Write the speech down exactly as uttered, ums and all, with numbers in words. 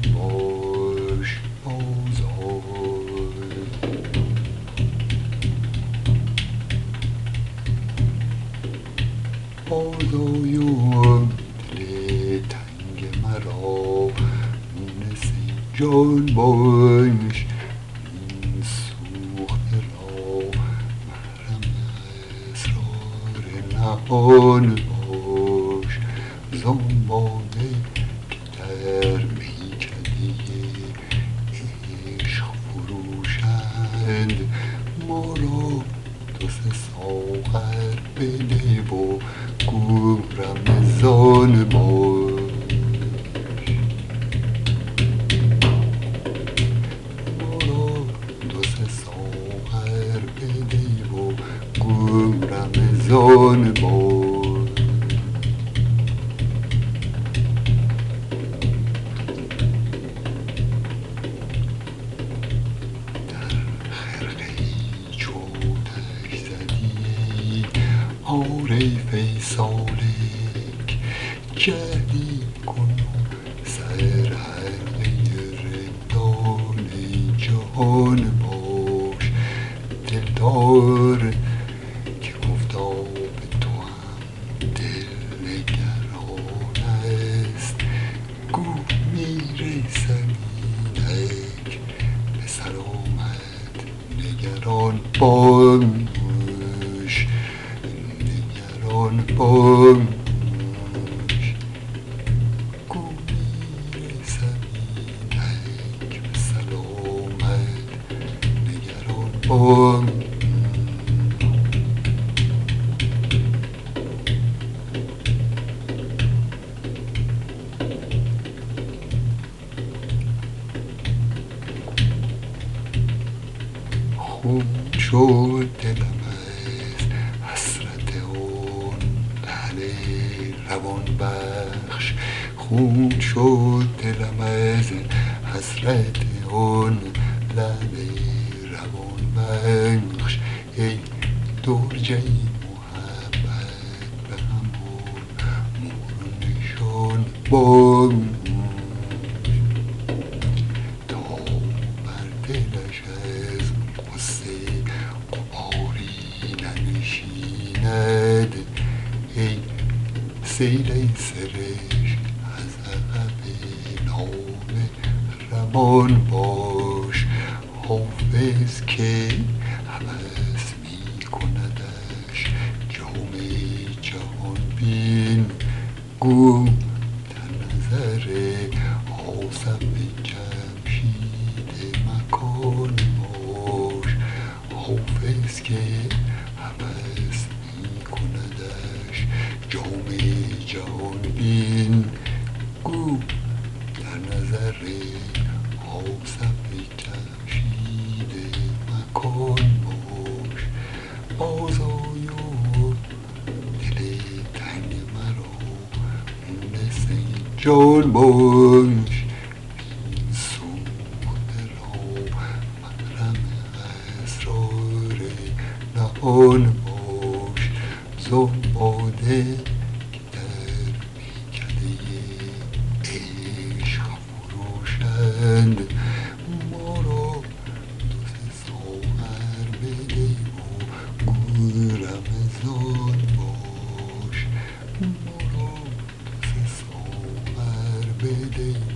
باش آزاد. آزایم دل تنگ مرا، مونس جان باش این سوخته را، محرم اسرار نهان باش. زنبانه که در میکده عشق فروشند، ما را دو سه ساغر بده و گو رمضان باش. ما را دو سه ساغر بده و گو رمضان باش. ای فیصالک جهدی کن و سر حلقه رندان جهان باش. دلدار که گفتا به تو هم دل نگران است، گو میرسم اینک به سلامت نگران باش. باش گو میرسم اینک به سلامت نگران باش. خون شد دلم از حسرت اون لعل روان بخش، خون شد دلم از حسرت اون لعل روان بخش. ای درجه محبت به همون مهر نشان باش، تا بر دلش از غصه غباری ننشیند. ای سیل سرش از عقب نام رمان باش. حافظ که هوس می کندش جام جهان بین، گو در نظر آصف جمشید مکان باش. حافظ که هوس می کندش جام جهان بین، گو در نظر آصف جمشید مکان باش. آزای و دل تنگ مرا، مونس جان باش این سوخته را، محرم اسرار نهان باش. زنباده که در میکده عشق فروشند، ما را دو سه ساغر بده و گو رمضان باش. ما را دو سه ساغر بده